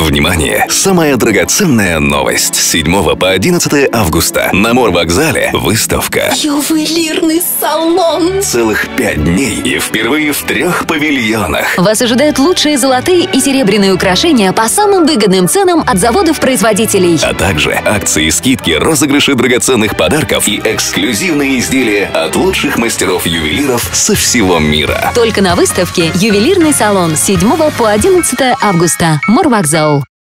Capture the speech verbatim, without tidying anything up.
Внимание! Самая драгоценная новость. С седьмого по одиннадцатое августа на морвокзале выставка «Ювелирный салон». Целых пять дней и впервые в трех павильонах. Вас ожидают лучшие золотые и серебряные украшения по самым выгодным ценам от заводов-производителей. А также акции, скидки, розыгрыши драгоценных подарков и эксклюзивные изделия от лучших мастеров-ювелиров со всего мира. Только на выставке «Ювелирный салон» с седьмого по одиннадцатое августа. Морвокзал.